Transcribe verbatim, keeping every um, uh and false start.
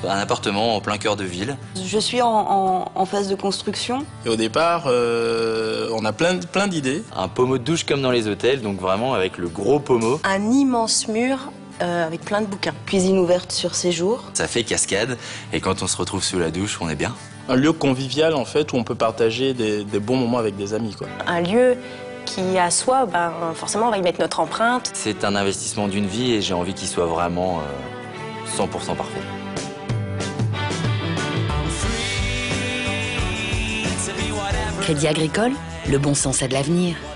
Un appartement en plein cœur de ville. Je suis en, en, en phase de construction. Et au départ, euh, on a plein, plein d'idées. Un pommeau de douche comme dans les hôtels, donc vraiment avec le gros pommeau. Un immense mur euh, avec plein de bouquins. Cuisine ouverte sur séjour. Ça fait cascade, et quand on se retrouve sous la douche, on est bien. Un lieu convivial, en fait, où on peut partager des, des bons moments avec des amis, quoi. Un lieu qui, à soi, ben, forcément, on va y mettre notre empreinte. C'est un investissement d'une vie et j'ai envie qu'il soit vraiment euh, cent pour cent parfait. Crédit Agricole, le bon sens a de l'avenir.